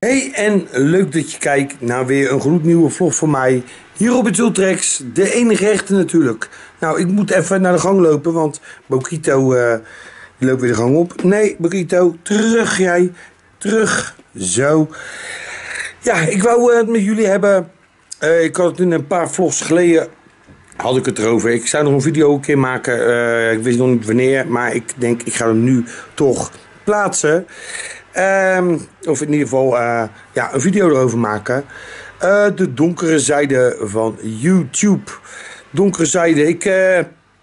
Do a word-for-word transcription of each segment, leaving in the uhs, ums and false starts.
Hey, en leuk dat je kijkt naar weer een gloednieuwe vlog van mij. Hier op het Ultrex, de enige echte natuurlijk. Nou, ik moet even naar de gang lopen, want Bokito uh, die loopt weer de gang op. Nee, Bokito, terug jij. Terug. Zo. Ja, ik wou uh, het met jullie hebben. Uh, ik had het in een paar vlogs geleden, had ik het erover. Ik zou nog een video een keer maken. Uh, ik wist nog niet wanneer, maar ik denk ik ga hem nu toch plaatsen. Um, of in ieder geval uh, ja, een video erover maken. Uh, de donkere zijde van YouTube. Donkere zijde. Ik, uh,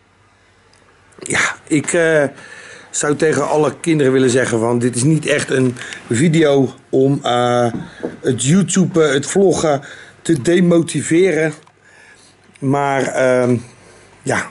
ja, ik uh, zou tegen alle kinderen willen zeggen van dit is niet echt een video om uh, het YouTube, het vloggen te demotiveren. Maar uh, ja,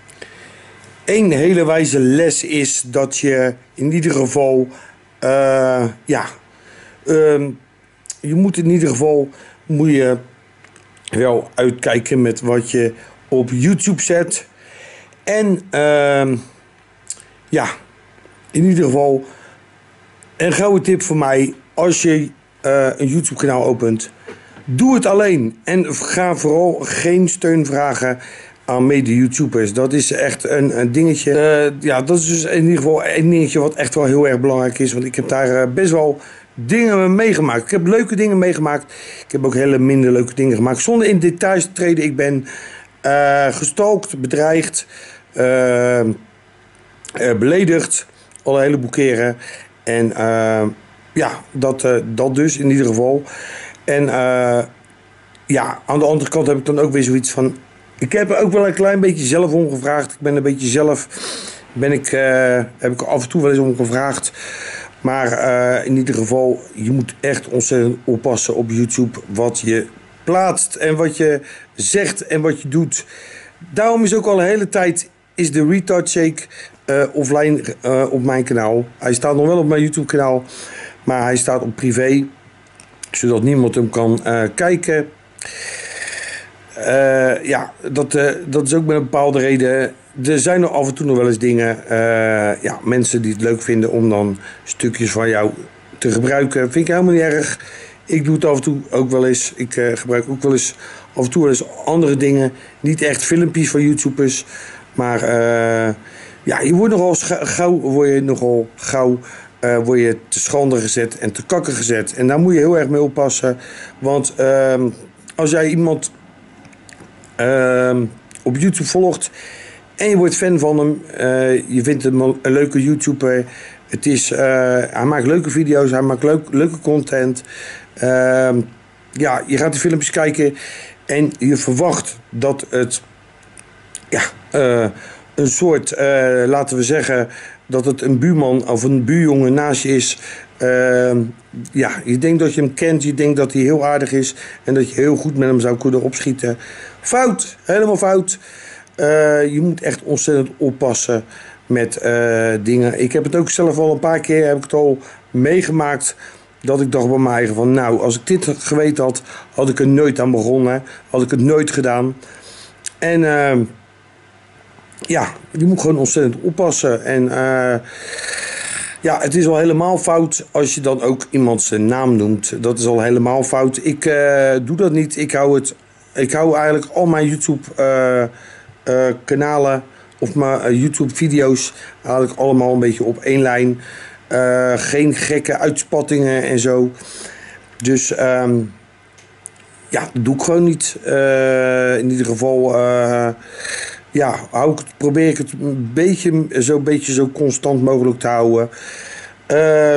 één hele wijze les is dat je in ieder geval Uh, ja, uh, je moet in ieder geval moet je wel uitkijken met wat je op YouTube zet. En uh, ja, in ieder geval een gouden tip voor mij: als je uh, een YouTube kanaal opent, doe het alleen en ga vooral geen steun vragen aan mede-YouTubers. Dat is echt een, een dingetje. Uh, ja, dat is dus in ieder geval een dingetje wat echt wel heel erg belangrijk is. Want ik heb daar uh, best wel dingen meegemaakt. Ik heb leuke dingen meegemaakt. Ik heb ook hele minder leuke dingen gemaakt. Zonder in details te treden. Ik ben uh, gestalkt, bedreigd, uh, uh, beledigd. Al een heleboel keren. En uh, ja, dat, uh, dat dus in ieder geval. En uh, ja, aan de andere kant heb ik dan ook weer zoiets van: ik heb er ook wel een klein beetje zelf om gevraagd. Ik ben een beetje zelf, ben ik, uh, heb ik af en toe wel eens om gevraagd. Maar uh, in ieder geval, je moet echt ontzettend oppassen op YouTube wat je plaatst en wat je zegt en wat je doet. Daarom is ook al een hele tijd is de Retard Shake uh, offline uh, op mijn kanaal. Hij staat nog wel op mijn YouTube kanaal, maar hij staat op privé, zodat niemand hem kan uh, kijken. Uh, ja, dat, uh, dat is ook met een bepaalde reden. Er zijn nog af en toe nog wel eens dingen. Uh, ja, mensen die het leuk vinden om dan stukjes van jou te gebruiken. Vind ik helemaal niet erg. Ik doe het af en toe ook wel eens. Ik uh, gebruik ook wel eens af en toe wel eens andere dingen. Niet echt filmpjes van YouTubers. Maar uh, ja, je wordt nogal gauw, word je nogal gauw uh, word je te schande gezet en te kakken gezet. En daar moet je heel erg mee oppassen. Want uh, als jij iemand Uh, op YouTube volgt en je wordt fan van hem, uh, je vindt hem een leuke YouTuber, het is, uh, hij maakt leuke video's, hij maakt leuk, leuke content, uh, ja, je gaat de filmpjes kijken en je verwacht dat het ja, uh, een soort, uh, laten we zeggen, dat het een buurman of een buurjongen naast je is. Uh, ja, je denkt dat je hem kent, je denkt dat hij heel aardig is en dat je heel goed met hem zou kunnen opschieten. Fout, helemaal fout. Uh, je moet echt ontzettend oppassen met uh, dingen. Ik heb het ook zelf al een paar keer heb ik het al meegemaakt dat ik dacht bij mij eigen van nou, als ik dit geweten had, had ik er nooit aan begonnen. Had ik het nooit gedaan. En uh, ja, je moet gewoon ontzettend oppassen. En uh, ja, het is al helemaal fout als je dan ook iemand zijn naam noemt. Dat is al helemaal fout. Ik uh, doe dat niet. Ik hou het Ik hou eigenlijk al mijn YouTube uh, uh, kanalen of mijn uh, YouTube video's eigenlijk allemaal een beetje op één lijn. Uh, geen gekke uitspattingen en zo. Dus um, ja, dat doe ik gewoon niet. Uh, in ieder geval uh, ja, hou ik het, probeer ik het een beetje zo, beetje zo constant mogelijk te houden. Uh,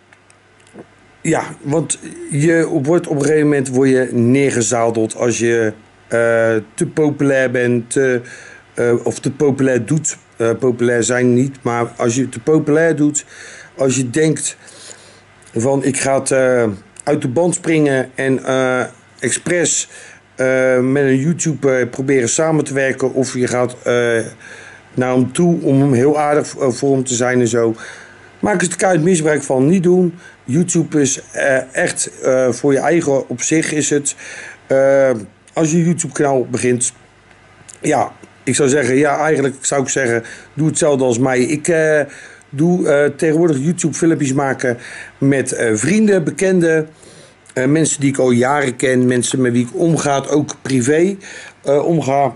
Ja, want je wordt op een gegeven moment word je neergezadeld als je uh, te populair bent te, uh, of te populair doet. Uh, populair zijn niet, maar als je te populair doet, als je denkt van ik ga het, uh, uit de band springen en uh, expres uh, met een YouTuber proberen samen te werken of je gaat uh, naar hem toe om hem heel aardig voor hem te zijn en zo. Maak er keihard misbruik van, niet doen. YouTube is uh, echt uh, voor je eigen op zich is het. Uh, als je een YouTube kanaal begint, ja, ik zou zeggen, ja, eigenlijk zou ik zeggen, doe hetzelfde als mij. Ik uh, doe uh, tegenwoordig YouTube filmpjes maken met uh, vrienden, bekenden. Uh, mensen die ik al jaren ken, mensen met wie ik omga, ook privé uh, omga.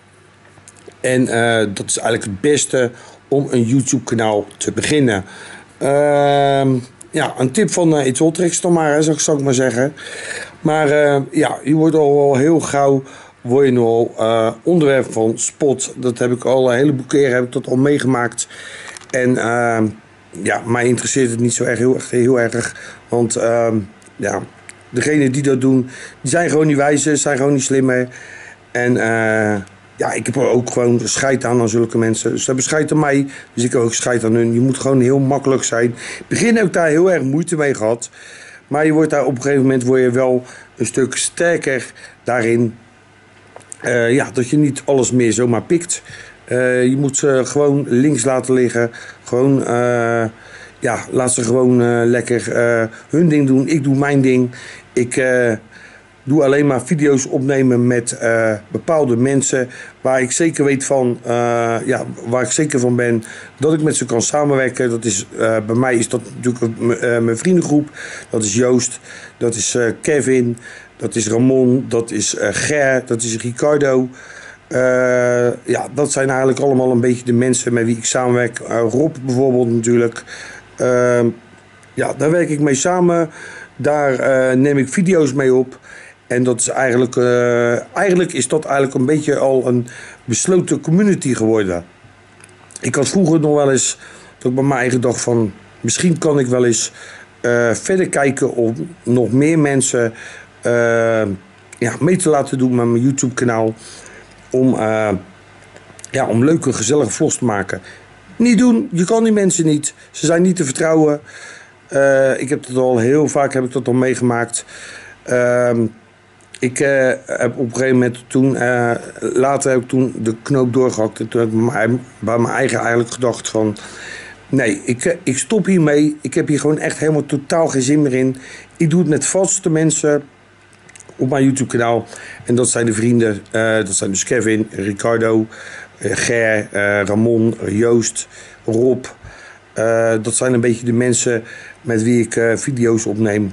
En uh, dat is eigenlijk het beste om een YouTube kanaal te beginnen. Uh, ja, een tip van uh, It's Ultrix dan maar, hè, zou, ik, zou ik maar zeggen. Maar uh, ja, je wordt al wel heel gauw word je nu al uh, onderwerp van spot. Dat heb ik al een heleboel keren heb ik dat al meegemaakt. En uh, ja, mij interesseert het niet zo erg heel, heel erg. Want uh, ja, degenen die dat doen, die zijn gewoon niet wijzer, zijn gewoon niet slimmer. En uh, ja, ik heb er ook gewoon scheid aan aan zulke mensen. Ze hebben scheid aan mij, dus ik heb ook scheid aan hun. Je moet gewoon heel makkelijk zijn. In het begin heb ik daar heel erg moeite mee gehad. Maar je wordt daar op een gegeven moment word je wel een stuk sterker daarin. Uh, ja, dat je niet alles meer zomaar pikt. Uh, je moet ze gewoon links laten liggen. Gewoon, uh, ja, laat ze gewoon uh, lekker uh, hun ding doen. Ik doe mijn ding. Ik uh, doe alleen maar video's opnemen met uh, bepaalde mensen waar ik zeker weet van, uh, ja, waar ik zeker van ben dat ik met ze kan samenwerken. Dat is, uh, bij mij is dat natuurlijk uh, mijn vriendengroep. Dat is Joost, dat is uh, Kevin, dat is Ramon, dat is uh, Ger, dat is Ricardo. Uh, ja, dat zijn eigenlijk allemaal een beetje de mensen met wie ik samenwerk. Uh, Rob bijvoorbeeld natuurlijk. Uh, ja, daar werk ik mee samen. Daar uh, neem ik video's mee op. En dat is eigenlijk, uh, eigenlijk is dat eigenlijk een beetje al een besloten community geworden. Ik had vroeger nog wel eens, dat ik bij mijn eigen dacht van, misschien kan ik wel eens uh, verder kijken om nog meer mensen uh, ja, mee te laten doen met mijn YouTube kanaal. Om, uh, ja, om leuke, gezellige vlogs te maken. Niet doen, je kan die mensen niet. Ze zijn niet te vertrouwen. Uh, ik heb dat al heel vaak heb ik dat al meegemaakt. Uh, ik uh, heb op een gegeven moment toen, uh, later heb ik toen de knoop doorgehakt. En toen heb ik bij mijn, bij mijn eigen eigenlijk gedacht van, nee, ik, ik stop hiermee. Ik heb hier gewoon echt helemaal totaal geen zin meer in. Ik doe het met vaste mensen op mijn YouTube kanaal. En dat zijn de vrienden, uh, dat zijn dus Kevin, Ricardo, uh, Ger, uh, Ramon, uh, Joost, Rob. Uh, dat zijn een beetje de mensen met wie ik uh, video's opneem.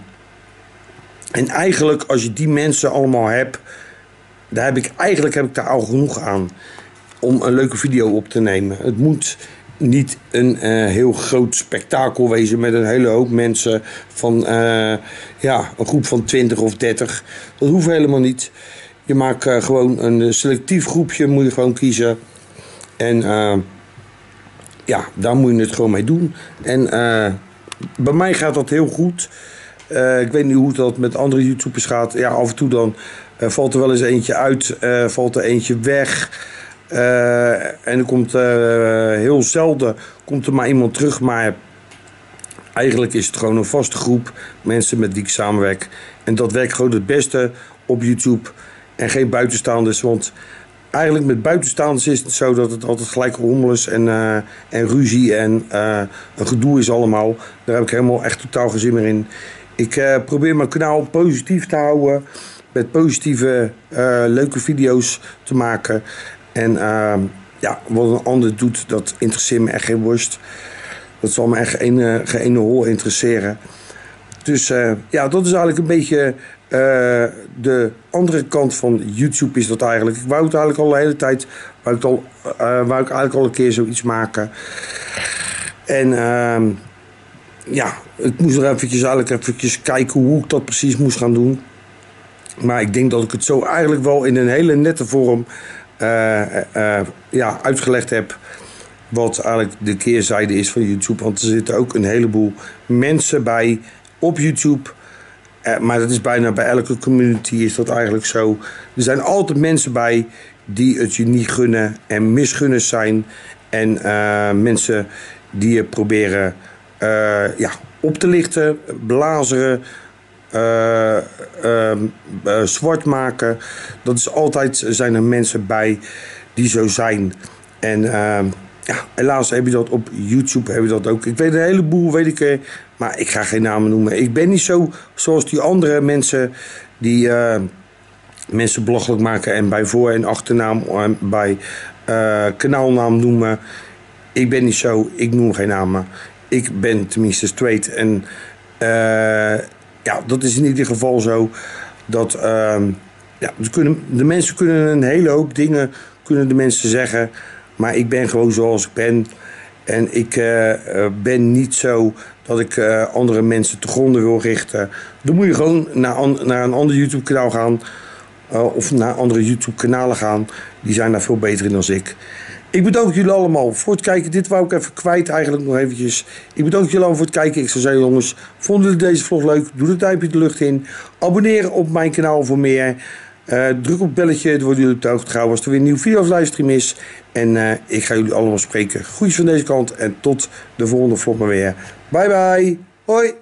En eigenlijk als je die mensen allemaal hebt, daar heb ik, eigenlijk heb ik daar al genoeg aan om een leuke video op te nemen. Het moet niet een uh, heel groot spektakel wezen met een hele hoop mensen van uh, ja, een groep van twintig of dertig. Dat hoeft helemaal niet. Je maakt uh, gewoon een selectief groepje, moet je gewoon kiezen. En uh, ja, daar moet je het gewoon mee doen. En uh, bij mij gaat dat heel goed. Uh, ik weet niet hoe dat met andere YouTubers gaat. Ja, af en toe dan uh, valt er wel eens eentje uit, uh, valt er eentje weg. Uh, en er komt uh, heel zelden komt er maar iemand terug. Maar eigenlijk is het gewoon een vaste groep mensen met wie ik samenwerk. En dat werkt gewoon het beste op YouTube. En geen buitenstaanders. Want eigenlijk met buitenstaanders is het zo dat het altijd gelijk rommel is en, uh, en ruzie en uh, een gedoe is allemaal. Daar heb ik helemaal echt totaal geen zin meer in. Ik uh, probeer mijn kanaal positief te houden. Met positieve, uh, leuke video's te maken. En uh, ja, wat een ander doet, dat interesseert me echt geen worst. Dat zal me echt geen, uh, geen ene hol interesseren. Dus uh, ja, dat is eigenlijk een beetje uh, de andere kant van YouTube is dat eigenlijk. Ik wou het eigenlijk al de hele tijd, wou ik, al, uh, wou ik eigenlijk al een keer zoiets maken. En uh, ja, ik moest er eventjes, eigenlijk eventjes kijken hoe ik dat precies moest gaan doen. Maar ik denk dat ik het zo eigenlijk wel in een hele nette vorm uh, uh, ja, uitgelegd heb. Wat eigenlijk de keerzijde is van YouTube. Want er zitten ook een heleboel mensen bij op YouTube. Uh, maar dat is bijna bij elke community is dat eigenlijk zo. Er zijn altijd mensen bij die het je niet gunnen en misgunners zijn. En uh, mensen die je proberen uh, ja, op te lichten, blazeren, uh, uh, uh, zwart maken. Dat is altijd, zijn er mensen bij die zo zijn. En uh, ja, helaas heb je dat op YouTube, heb je dat ook. Ik weet een heleboel, weet ik er, maar ik ga geen namen noemen. Ik ben niet zo zoals die andere mensen die uh, mensen belachelijk maken en bij voor- en achternaam en bij uh, kanaalnaam noemen. Ik ben niet zo, ik noem geen namen. Ik ben tenminste straight en uh, ja, dat is in ieder geval zo. Dat, uh, ja, ze kunnen, de mensen kunnen een hele hoop dingen kunnen de mensen zeggen. Maar ik ben gewoon zoals ik ben. En ik uh, ben niet zo dat ik uh, andere mensen te gronden wil richten. Dan moet je gewoon naar, an, naar een ander YouTube kanaal gaan. Uh, of naar andere YouTube kanalen gaan. Die zijn daar veel beter in dan ik. Ik bedank jullie allemaal voor het kijken. Dit wou ik even kwijt eigenlijk nog eventjes. Ik bedank jullie allemaal voor het kijken. Ik zou zeggen jongens, vonden jullie deze vlog leuk? Doe het duimpje de lucht in. Abonneer op mijn kanaal voor meer. Uh, druk op het belletje, dan worden jullie op de hoogte gehouden als er weer een nieuwe video of livestream is. En uh, ik ga jullie allemaal spreken. Groetjes van deze kant en tot de volgende vlog maar weer. Bye bye. Hoi.